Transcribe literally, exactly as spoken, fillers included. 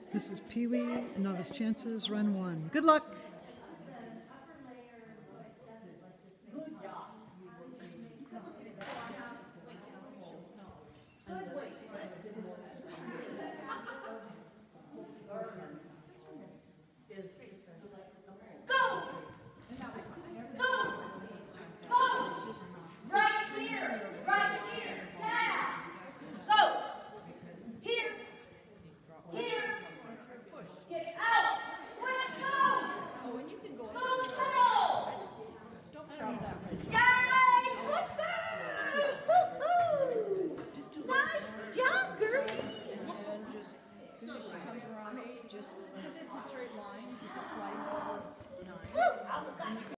This is Pee Wee, Novice Chances, Run One. Good luck!